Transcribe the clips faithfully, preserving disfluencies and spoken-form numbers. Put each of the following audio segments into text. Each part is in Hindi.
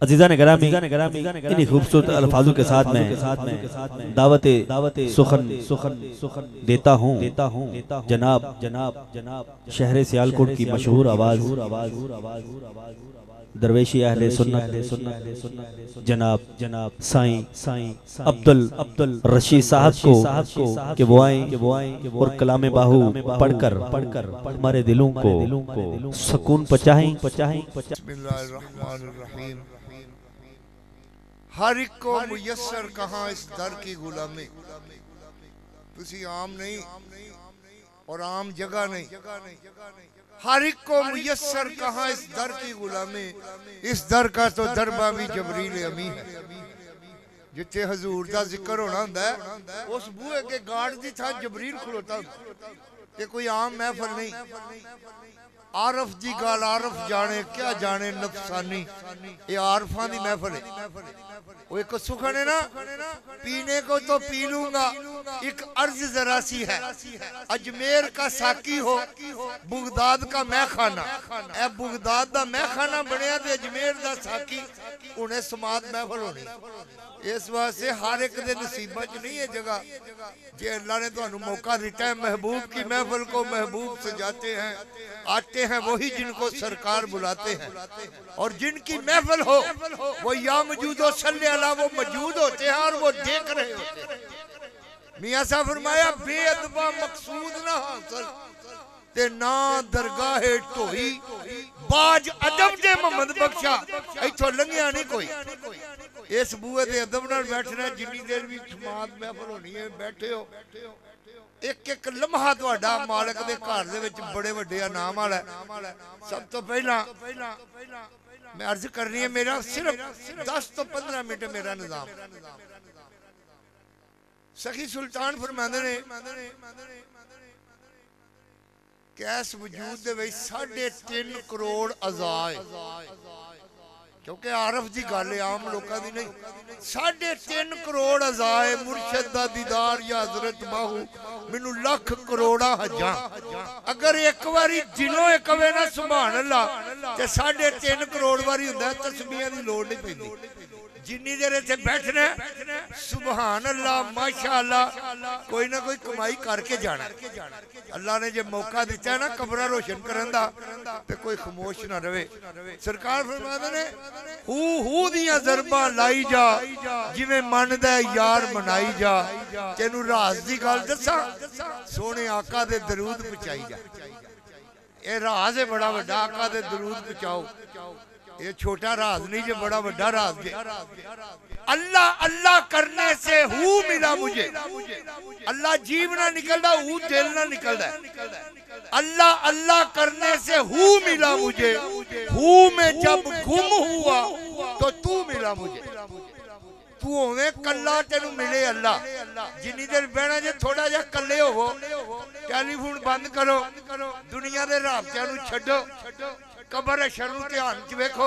अजीज़ान गिरामी इन्हीं खूबसूरत अल्फाजों के साथ में दावत दावत सुखन सुखन सुखन देता हूँ देता हूँ जनाब जनाब जनाब शहर सियालकोट की मशहूर आवाज़ दरवेशी अहले सुन्नत जनाब जनाब साईं साईं अब्दुल अब्दुल रशीद साहब को कि वो आए कि वो आए और कलामे बाहू पढ़कर पढ़कर हमारे दिलों को सुकून पहुंचाएं पहुंचाएं। बिस्मिल्लाहिर्रहमानिर्रहीम। हर एक को मुयस्सर कहाँ इस दर की गुलामी, तुसी आम नहीं और आम जगह नहीं, हर एक को मुयस्सर कहाँ इस दर की गुलामी। इस दर का तो दरबा भी जबरील अमी है। जिथे हजूर का जिक्र होना होंदा है उस बूहे के गार्ड की था जबरील खलोता ते कोई आम महफल नहीं। आरफ की गाल आरफ जाने क्या जाने नफसानी, ये आरफा की महफल है। वो एक सुखन है ना, पीने को तो पी लूंगा, एक अर्ज जरा सी है। अजमेर का साकी हो बुगदाद का मैं खाना, ए बुगदाद का मैं खाना बनया ते अजमेर का साकी उन्हें समात महफल होनी। इस वास्ते हर एक दे नसीबा च नहीं है जगह। जे अल्लाह ने तुहानू मौका दिता है, महबूब की महफिल को महबूब सजाते हैं, आते हैं वही जिनको सरकार बुलाते हैं। और जिनकी महफिल हो वो या मौजूद हो सल्ले अला, वो मौजूद होते हैं और वो देख रहे होते हैं। मियां साहब फरमाया बेअदबा मकसूद ना हासिल ते ना दरगाहे ढोई, बाज अदब दे मोहम्मद बख्शा इथों लंघिया नहीं कोई। इस बूहे ते अदब नाल बैठना, जिन्नी देर भी समात महफिल होनी है बैठे हो। एक एक लम्हा तुहाडा मालिक दे घर दे विच बड़े वड्डे इनाम वाला है। सब तो पहला मैं अर्ज करनी है, मेरा सिर्फ दस तो पंद्रह मिनट मेरा निजाम। सखी सुल्तान फरमांदे ने कैस वजूद दे विच साढ़े तीन करोड़ अज़ाए, क्योंकि आरफ की गल है आम लोगों की नहीं। साढ़े तीन करोड़ अज़ाए मुर्शद दा दीदार या हजरत बाहू मैनू लख करोड़ा हजा। अगर एक बारी दिलों एक कवे ना सुभान अल्लाह ते साढ़े तीन करोड़ बारी हुंदा है, तस्बीहां दी लोड़ नहीं पैंदी। जिन्नी देर इत्थे बैठना सुभान अल्लाह माशाअल्लाह कोई ना कोई कमाई करके जाना। अल्लाह ने जो मौका दिता है ना कब्र रोशन करन दा, ते कोई खामोश ना रहे। सरकार फरमाते ने हू हू दियां ज़रबां लाई जा, जिवें मनदा यार मनाई जा। तेनू राज दी गल दसा, सोने आका दे दरूद पहुंचाई जा। ये राज है बड़ा वड्डा, आका दे दरूद पहुंचाओ। ये छोटा राज नहीं, जो बड़ा बड़ा राज है। अल्लाह अल्लाह करने से हू मिला मुझे। अल्लाह जीव ना निकलता, हू दिल ना निकलता। अल्लाह अल्लाह करने से हू मिला मुझे, हू में जब गुम हुआ तो तू मिला मुझे। तू होवे कल्ला तेनू मिले अल्लाह। जिन्नी देर बहना जे थोड़ा जा कल्ले हो, टेलीफोन बंद करो, दुनिया के राबतियां नू छड्डो, कबर शर्म ध्यान च वेखो।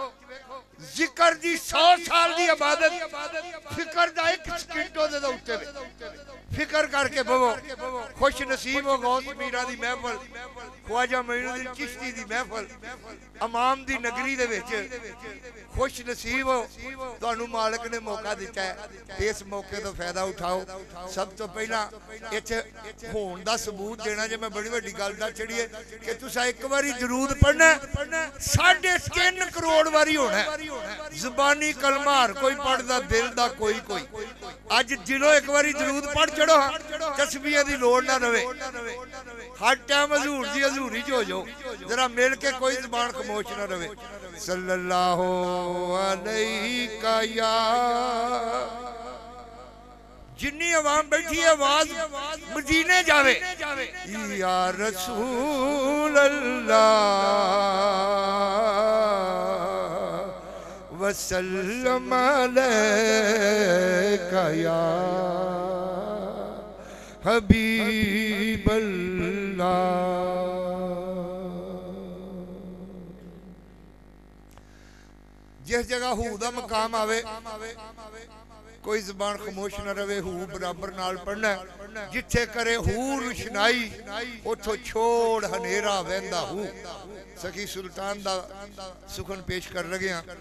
जिक्र दी सौ साल की इबादत फिक्र दा एक सकिंटो दे उत्ते फिक्र करके बवो। खुश नसीब हो गौस मीरा दी महफिल, ख्वाजा मोइनुद्दीन चिश्ती दी महफिल अमाम दी नगरी दे विच। खुश नसीब हो, तुहानू मालिक ने मौका दिता है, इस मौके तो फायदा उठाओ। सब तो पहला इत्थे होण दा सबूत देना, जे मैं बड़ी वड्डी गल दस छड़ी है कि तुसा एक बारी दरूद पढ़ना साढ़े तीन करोड़ बारी होना। जुबानी कलमा हर कोई पढ़दा, दिल दा कोई कोई। अज दिलों एक बारी दरूद पढ़ चढ़ो, तस्बीहां दी लोड़ ना रहे। हर टाइम हजूर दी हजूरी च हो जाओ, जरा मिल के कोई जुबान खामोश ना रहे। सल्लल्लाहु अलैहि या जिन्नी आवाम बैठी है आवाज मदीने जावे। या रसूल अल्लाह वसल्लम अलैका या हबीब अल्लाह। जिस जगह हू दा मकाम आवे कोई जबान खामोश न रहे, हू बराबर नाल पढ़ना। जिथे करे हू रुशनाई उथों छोड़ हनेरा वहंदा हू। सखी सुल्तान दा सुखन पेश कर लगे हैं।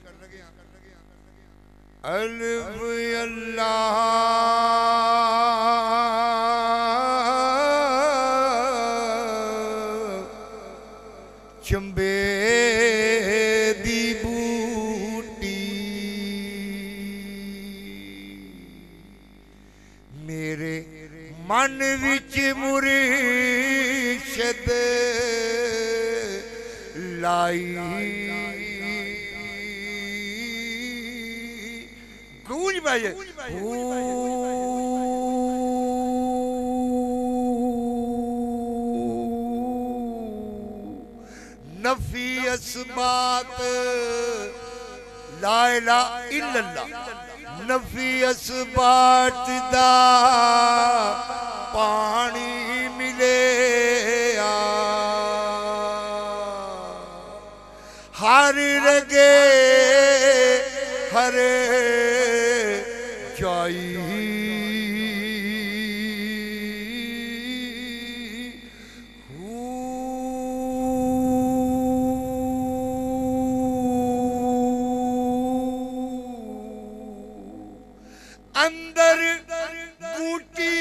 अल्फ अल्लाह चंबे दी बूटी मेरे मन विच मुर्शिद लाई। गूंज पाइए नफी असबात ला इलाहा इल्लल्लाह। नफी असबात दा पानी मिले हर रगे हरे जाई। अंदर बूटी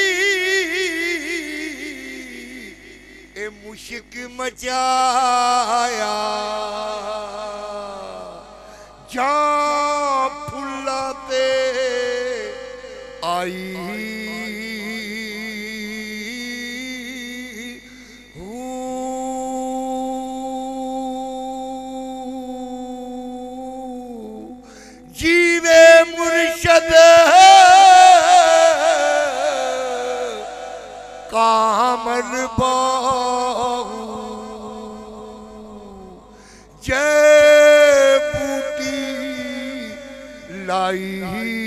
ए मुश्क मचाया जा फुलाते आई। जीवे मुर्शद कामल बाहू जय बूटी लाई।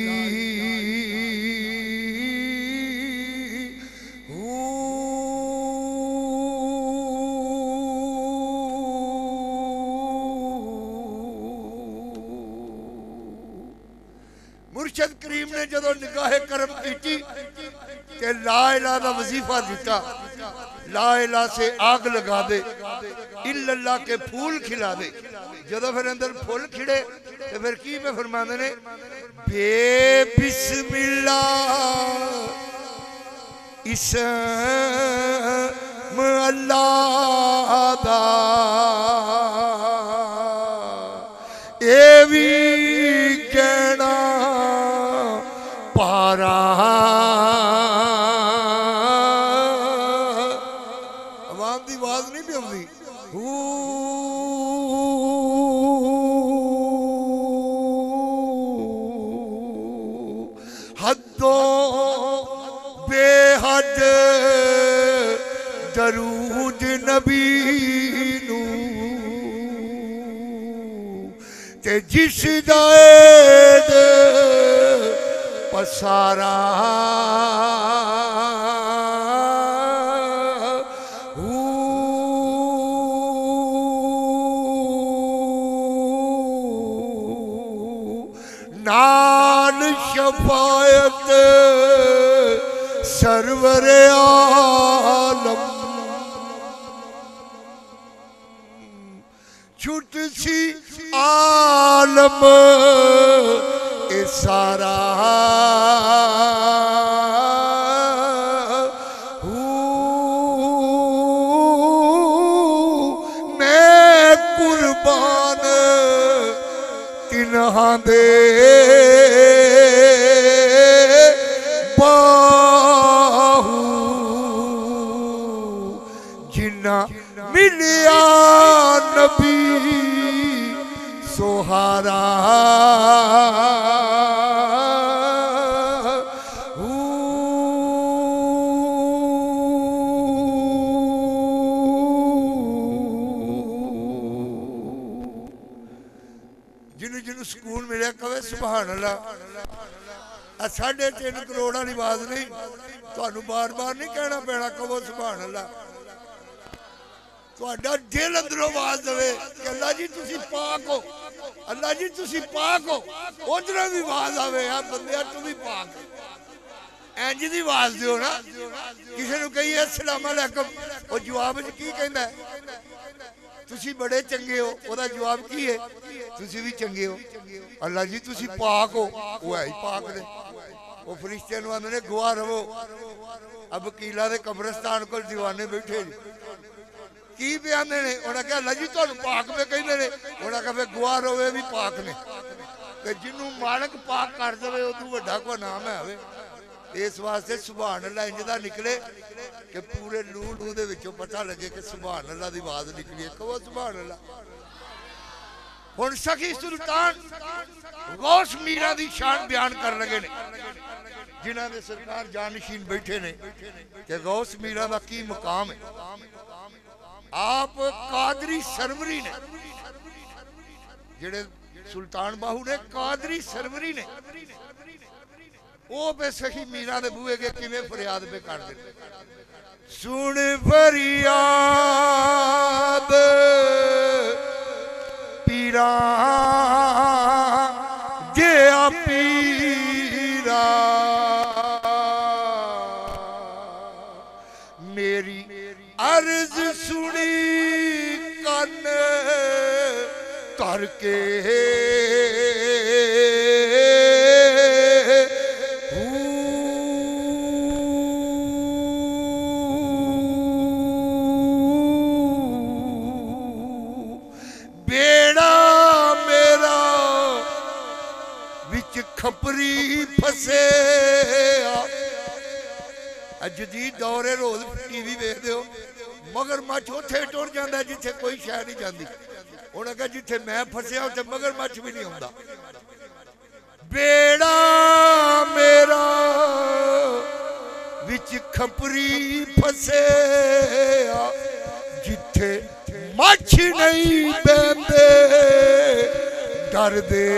मुर्शद करीम ने जदों निगाहे करम की के ला इलाहा दा वजीफा दिता। ला इलाहा से आग लगा दे, इल्लल्लाह के फूल खिला दे। जदों फिर अंदर फूल खिड़े तो फिर की में फरमाते ने बे बिस्मिल्लाह इसम अल्लाह दा ए भी कहना पारा। अवाम की आवाज नहीं भी आती। हदों बेहद दरूद नबी नू ते जिस जायद पसारा। नाल शफायत सरवर आलम छुट सी आलम ए सारा। मैं कुर्बान तिन्हां दे बाहू जिन्ना मिलिया नबी सोहारा। जिन्हों जिन्हों सुकून मिले कवे सुभान अल्लाह। साढ़े तीन करोड़ वाली आवाज नहीं, तुहानू बार बार नहीं कहना पैना, कहो सुभान अल्लाह। ਤੁਹਾਡਾ ਦਿਲ ਅੰਦਰੋਂ ਆਵਾਜ਼ ਦੇਵੇ ਕਿ ਅੱਲਾ ਜੀ ਤੁਸੀਂ ਪਾਕ ਹੋ, ਅੱਲਾ ਜੀ ਤੁਸੀਂ ਪਾਕ ਹੋ, ਉਧਰੋਂ ਵੀ ਆਵਾਜ਼ ਆਵੇ ਆ ਬੰਦਿਆ ਤੂੰ ਵੀ ਪਾਕ। ਇੰਜ ਦੀ ਆਵਾਜ਼ ਦਿਓ ਨਾ। ਕਿਸੇ ਨੂੰ ਕਹੀਏ अस्सलाम अलैकुम, ਉਹ ਜਵਾਬ ਚ ਕੀ ਕਹਿੰਦਾ? ਤੁਸੀਂ ਬੜੇ ਚੰਗੇ ਹੋ, ਉਹਦਾ ਜਵਾਬ ਕੀ ਹੈ? ਤੁਸੀਂ ਵੀ ਚੰਗੇ ਹੋ। ਅੱਲਾ ਜੀ ਤੁਸੀਂ ਪਾਕ ਹੋ, ਉਹ ਹੈ ਹੀ ਪਾਕ ਨੇ। ਉਹ ਫਰਿਸ਼ਤੇ ਨੂੰ ਆਂਦੇ ਨੇ ਗਵਾਹ ਰਵੋ। अब वकीलों के कब्रिस्तान को दीवाने बैठे की पे आते ने। उन्हें कहा अल्लाह जी तुहानू पाक पे कहते हैं। उन्हें कहा फिर गवाह रोवे भी पाक ने। तो जिन्हों मालक पाक कर दे उदू वड्डा कोई नाम है। इस वास्ते सुभान अल्लाह इंज दा निकले कि पूरे लू लू दे विचों पता लगे कि सुभान अल्लाह दी आवाज निकली है। कहो सुभान अल्लाह। हुण सखी सुल्तान गौस मीरा दी शान बयान कर लगे ने जिन्हां दे सरकार जानशीन बैठे ने कि गौस मीरा दा की मुकाम है। आप कादरी सरवरी ने जेड़े सुल्तान बाहू ने कादरी सरवरी ने वो पे सखी मीरा दे बूहे के किवें फरियाद पे कर दे। सुन फरियाद पीरा जे पीरा मेरी अर्ज सुनी कन करके बेड़ा मेरा विच खपरी फसे। जदीद दौरे रोज टीवी वेखदे हो मगरमच्छ उत्थे टुर जांदा जिथे कोई शह नहीं जाती। उन्हें कहा जिथे मैं फसिया उत्थे मगरमच्छ भी नहीं आउंदा। बेड़ा मेरा विच खपरी फसे जिथे मच्छ नहीं बहंदे डरदे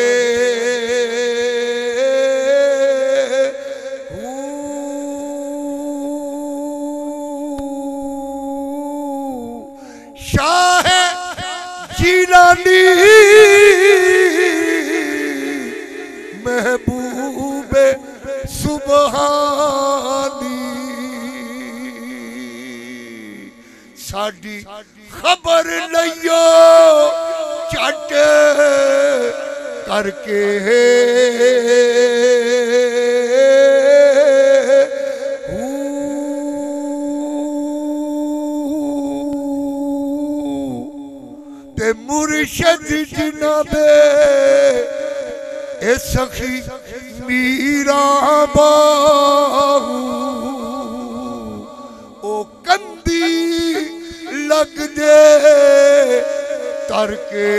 शाह जिलानी महबूबे सुबहानी साडी खबर लियो चट करके ते मुर्शद जनाबे ए सखी मीरा बाहू ओ कंदी लग दे तरके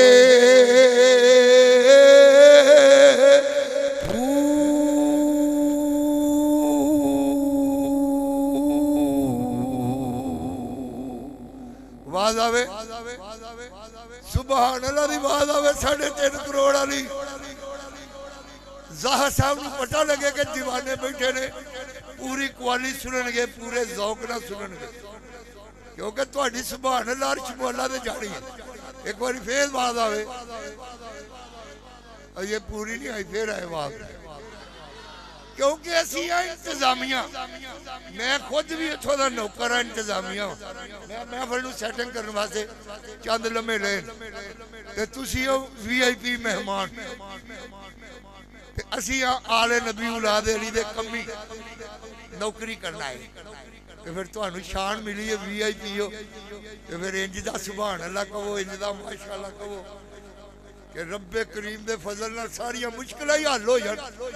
आवाज आवे सुभान अल्लाह दी आवाज आवे। साढ़े तीन करोड़ वाली ज़ाहर साहब को पता लगे कि दीवाने बैठे ने पूरी कवाली सुननगे पूरे जौक ना सुननगे क्योंकि तुहाडी सुभान अल्लाह अर्श मौला दे जानी है। एक बार फिर आवाज आवे ये पूरी नहीं आई फिर आए आवाज क्योंकि असी इंतजामिया मैं खुद भी इतों का नौकर हाँ इंतजामिया मैं महफिल सैटिंग करने वास्ते चंद लम्हे ले तुसी हो वी आई पी मेहमान असी आले नबी औलाद अली दे कमी नौकरी करना है तो फिर तुहानू शान मिली है वी आई पी हो तो फिर इंज दा सुभान अल्लाह कहो इंज दा माशाअल्लाह कहो कि रब्बे करीम दे फजल नाल सारियां मुश्किलां ही हल हो जाण।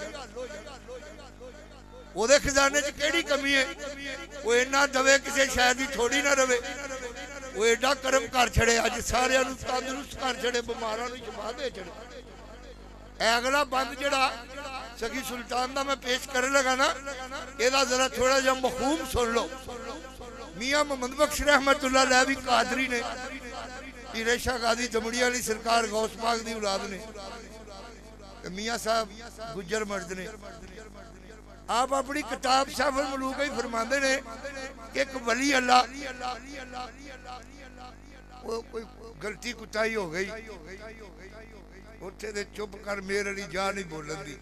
ओदे खजाने च केड़ी कमी है वो इन्ना दवे किसी शहर की थोड़ी ना रवे वो एडा करम कर छड़े अज सारियां नू तंदुरुस्त कर छड़े बीमारां नू शफा दे छड़े। अगला बंद जड़ा सखी सुल्तान दा मैं पेश कर लगा ना एदा जरा थोड़ा जा मखूम सुन लो। मियां मोहम्मद बख्श रहमतुल्लाह अलैह भी कादरी ने पीरेशा गादी दमड़ी वाली सरकार गौस पाक दी औलाद ने मियां साहब गुज्जर मर्द ने आप अपनी किताब सफल मलूक ही फरमाते ने एक वली अल्लाह वो कोई गलती कुताही हो गई उत्थे दे चुप कर मेरे लिए जा नहीं बोलन दी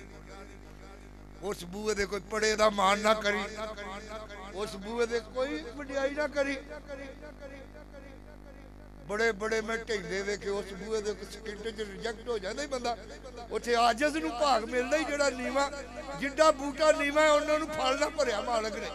उस बूए दे कोई पड़े दा मान ना करी उस बूए दे कोई वडियाई ना करी बड़े बड़े मैं ढेंदे देखे उस बूए दे सकिंट च रिजेक्ट हो जाता ही बंदा उत्थे आजज नूं भाग मिलदा ही जेड़ा नीवा जिड्डा बूटा नीवा है उन्हां नूं फल ना भरिया मालक ने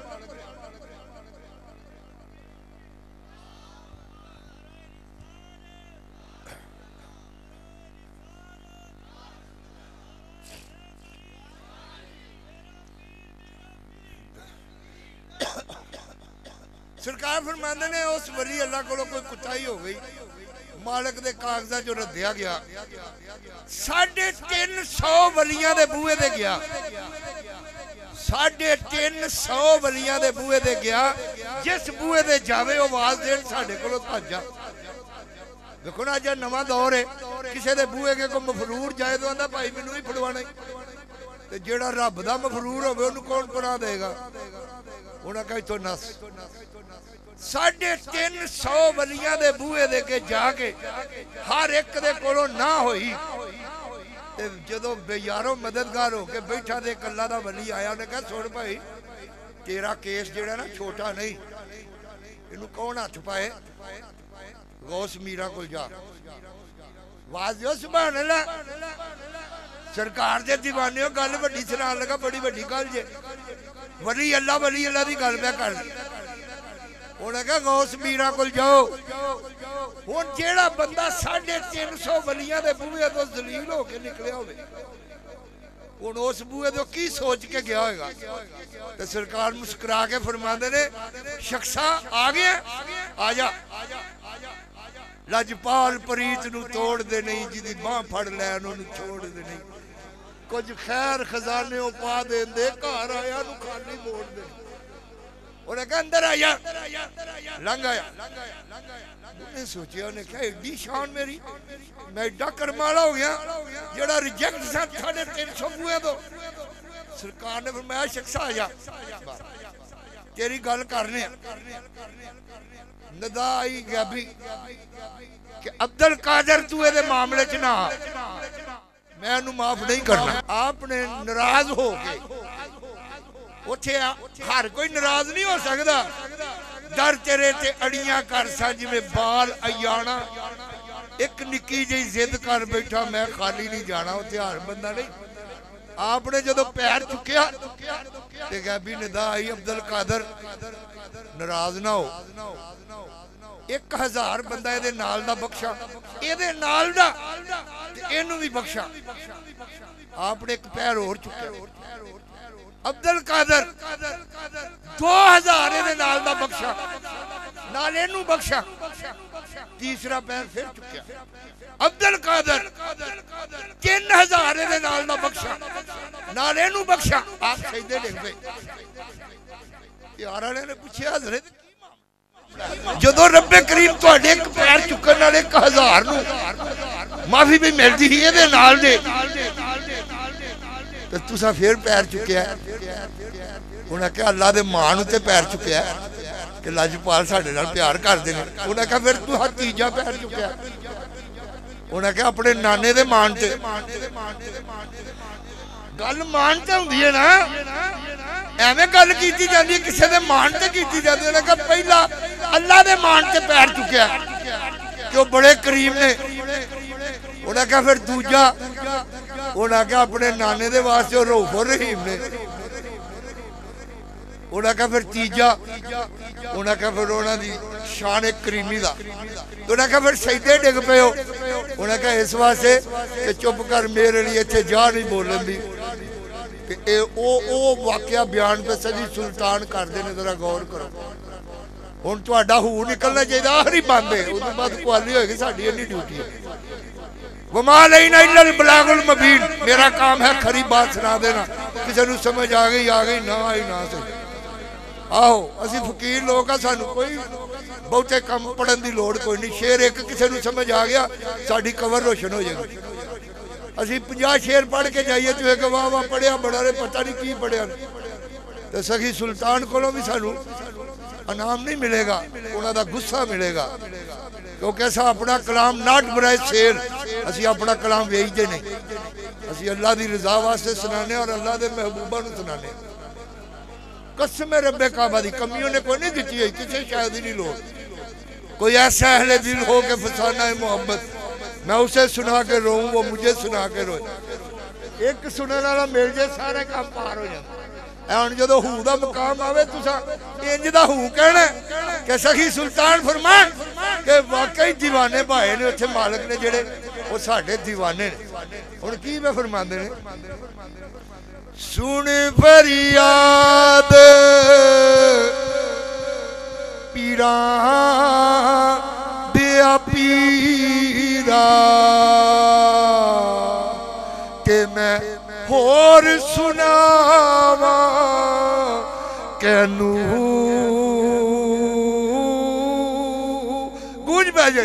सरकार फरमाते ने उस वली अल्लाह को कोई कुताही हो गई मालक दे कागजां चों रद्दिया गया साढ़े तीन सौ वलियां दे बूहे दे गया साढ़े तीन सौ वलियां दे बूहे दे गया जिस बूहे दे जावे आवाज देन साडे कोलों भज जा देखो ना अज नवां दौर है किसी दे बूहे के कोई मफरूर जाए तो आंदा भाई मैनूं ही फड़वाना ते जेड़ा रब दा मफरूर होवे ओनूं कौन पढ़ा देगा उन्हें कहा तो नस साढ़े तीन सौ वलियां दे बूहे दे के जाके हर एक दे कोलों ना होई ते जदों बेयारो मददगार हो के बैठा दे कल्ला दा वली आया उन्हें कहा सुन भाई तेरा केस जेड़ा ना छोटा नहीं इनू कौन हथ पाए गौस मीरा को जा वाज जो सुभान अल्लाह सरकार दे दीवाने हो गल वड्डी सुनान लगा बड़ी वड्डी गल जे वली अल्लाह वली अल्लाह दी गल मैं कर उन्हें कहा गौस मीरा को जाओ हुण जेड़ा बंदा साढ़े तीन सौ वलियां दे बूहे तो जलील होके निकलिया होवे हुण उस बूहे तो की सोच के गया होगा तो सरकार मुस्कुरा के फरमाते ने शख्सा आ गया आजा लजपाल प्रीत नूं तोड़ दे नहीं जिदी बांह फड़ लैन ओनूं छोड़ दे नहीं कुछ खैर खजाने पा देंदे घर आया नूं खाली मोड़ दे उन्हें कहा अंदर आया लंघ आया उन्हें सोचा उन्हें क्या एडी शान मेरी मैं एडा करमाला हो गया जेड़ा रिजेक्ट सा साढ़े तीन सौ बूहे तो सरकार ने फरमाया शख्सा आया तेरी गल करने नदा आई गैबी कि अब्दुल कादर तू ये मामले च ना मैं उन्हें माफ नहीं करना आपने नाराज हो गए उथे हर कोई नाराज नहीं हो सकता डर तेरे ते अड़ियां कर सा जिवें बाल अयाना एक निक्की जी जिद कर बैठा मैं खाली नहीं जाना उथे हर बंदा नहीं आपने जो पैर चुकया ते गैबी निदा आई अब्दुल कादर नाराज ना हो एक हजार बंदा ये नाल दा बख्शा ये नाल दा इनू भी बख्शा आपने एक पैर और चुकया अब्दुल कादर दो हजार ये नाल दा बख्शा नाल इनू बख्शा तीसरा पैर फिर चुकया अब्दुल कादर तीन हजार ये नाल दा बख्शा नाल इनू बख्शा आप सजदे डिग पे यार ने पूछा हजरत जदों रब्बे करीम तुहाडे एक पैर चुकन नाल एक हजार नूं माफी भी मिलदी ही इहदे नाल दे ते तुसां फिर पैर चुकया उन्हें कहा अल्लाह दे मां नूं ते पैर चुकया कि लजपाल साडे नाल प्यार करदे ने उन्हें कहा फिर तू तीजा पैर चुकया उन्हें कहा अपने नाने दे मान ते गल मान ते हुंदी है ना एवें गल कीती जांदी है किसी दे मान ते कीती जांदी है कि पहला अल्लाह दे मान ते पैर चुकया कि वो बड़े करीम ने उन्हें कहा फिर दूजा उन्हें कहा अपने नाने दे वास्ते रऊफो रहीम ने उन्हें कहा फिर तीजा उन्हें कहा फिर उन्हां दी शान एक करीमी दा उन्हें कहा फिर सजदे डिग पे हो उन्हें कहा इस वास्ते कि चुप कर मेरे लिए इत्थे जा नहीं बोलन दी कि ए ओ ओ वाकया बयान पे सजी सुल्तान करदे ने जरा गौर करो हुण तुहाडा हू निकलना चाहिए आखिरी बंद है उस बाद कुआली होएगी साडी इन्नी ड्यूटी है वमा अलैना इल्लल बलागुल मुबीन मेरा काम है खरी बात सुना देना किसी नूं समझ आ गई आ गई ना आई ना सही आओ असी फकीर लोग आ सानू कोई बहुते कम पढ़न की लोड़ कोई नहीं शेर एक किसी नूं समझ आ गया साडी कवर रोशन हो जाएगी असी पचास शेर पढ़ के जाइए तो एक वाह वाह पढ़िया बड़ा रे पता नहीं की पढ़िया तो सखी सुल्तान को भी सानू इनाम नहीं मिलेगा उन्होंने गुस्सा मिलेगा क्योंकि असा अपना कलाम नाट बनाए शेर असी अपना कलाम वेचते नहीं असी अल्लाह की रजा वास्ते सुनाने और अल्लाह के महबूबा सुनाने कसम रब्बे काबा दी कमियों ने कोई नहीं दी है किसी शायद ही नहीं लोग कोई ऐसा अहले दिल हो के फसाना है मोहब्बत मैं उसे सुना के रोऊं वो मुझे सुना के रोए एक सुनने वाला मिल जाए सारे काम पार हो जाता हम जो हू का मुकाम आवे तुसा इंज दा हू कहना कि सखी सुल्तान फरमान कि वाकई दीवाने भाए ने उत्थे मालिक ने जेड़े वो साडे दीवाने ने हुण की मैं फरमांदे ने सुन फरियाद पीरा दिया पीरा के मैं होर सुनावा कैनू गूंज बैजे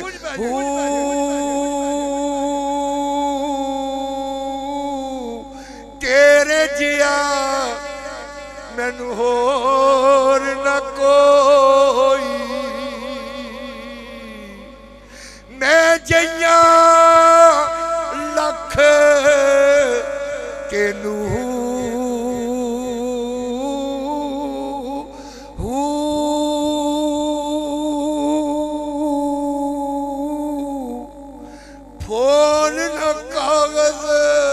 तेरे जिया मैनू होर न कोई मैं जइया लख के नू फोन न कागज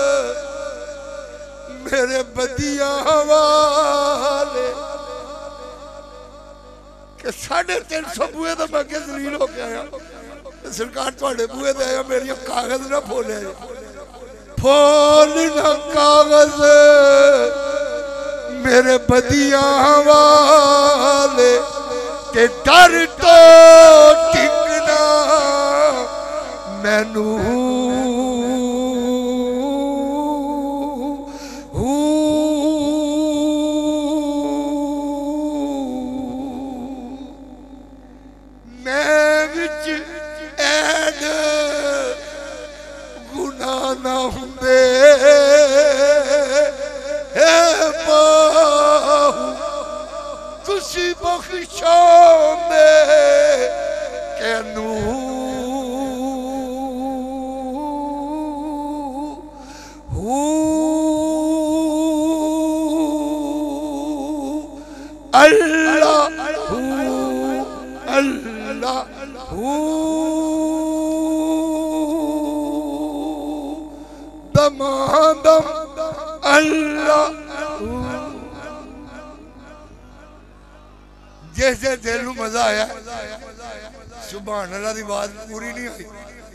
मेरे बदिया वाले के साढ़े तीन सौ बुए तो मैं अगे जलील हो के आया सरकार थोड़े बुए ते आया मेरी कागज ना फोले फोन न कागज मेरे बदिया वाले के डर तो टिकना मैनू मैं विच ऐन गुना ना हुंदे तुसी बख्शोंदे कैनू अल्लाह अल्लाह दमादम अल्लाह जैसे दिल में मजा आया सुभान अल्लाह की बात पूरी नहीं हुई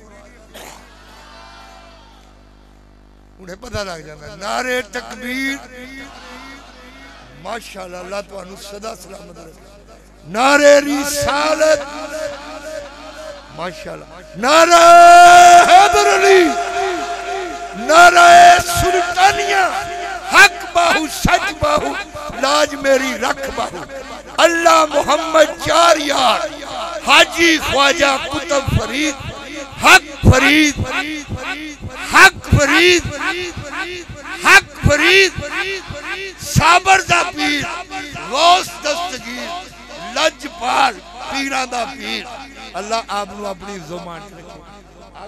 उन्हें पता लग जाता नारे तकबीर माशाअल्लाह अल्लाह तुहानू सदा सलामत रखे नारे रिसालत माशाअल्लाह नारा हैदर अली नारा सुल्तानिया हक बाहू सच बाहू लाज मेरी रख बाहू अल्लाह मोहम्मद चार यार हाजी ख्वाजा कुतुब फरीद हक फरीद हक फरीद हक फरीद साबर दा पीर गौस दस्तगीर लजपाल पीरा दा पीर अल्लाह आप अपनी जुबान